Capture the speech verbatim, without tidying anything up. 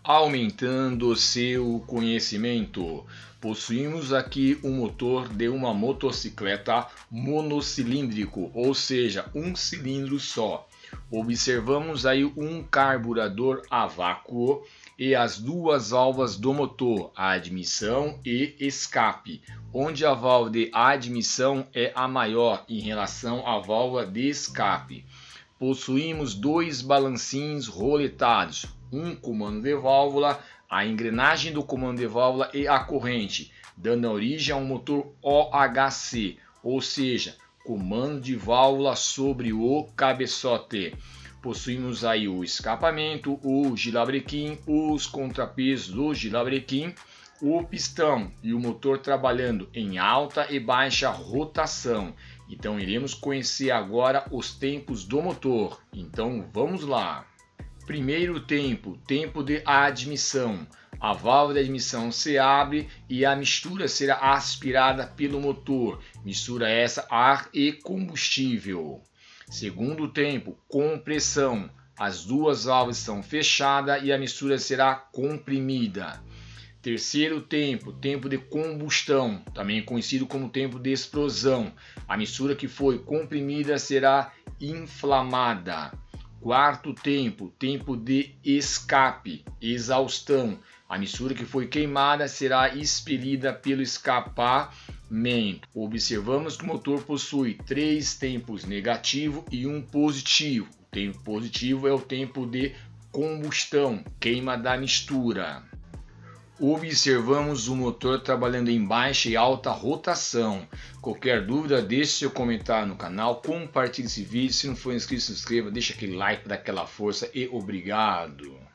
Aumentando seu conhecimento. Possuímos aqui um motor de uma motocicleta monocilíndrico, ou seja, um cilindro só. Observamos aí um carburador a vácuo e as duas válvulas do motor, a admissão e escape, onde a válvula de admissão é a maior em relação à válvula de escape. Possuímos dois balancinhos roletados, um comando de válvula, a engrenagem do comando de válvula e a corrente, dando origem a um motor O H C, ou seja, comando de válvula sobre o cabeçote. Possuímos aí o escapamento, o girabrequim, os contrapesos do girabrequim, o pistão e o motor trabalhando em alta e baixa rotação. Então iremos conhecer agora os tempos do motor. Então vamos lá. Primeiro tempo, tempo de admissão. A válvula de admissão se abre e a mistura será aspirada pelo motor. Mistura essa ar e combustível. Segundo tempo, compressão. As duas válvulas estão fechadas e a mistura será comprimida. Terceiro tempo, tempo de combustão, também conhecido como tempo de explosão. A mistura que foi comprimida será inflamada. Quarto tempo, tempo de escape, exaustão. A mistura que foi queimada será expelida pelo escapamento. Observamos que o motor possui três tempos negativo e um positivo. O tempo positivo é o tempo de combustão, queima da mistura. Observamos o motor trabalhando em baixa e alta rotação. Qualquer dúvida, deixe seu comentário no canal, compartilhe esse vídeo. Se não for inscrito, se inscreva, deixa aquele like, dá aquela força e obrigado.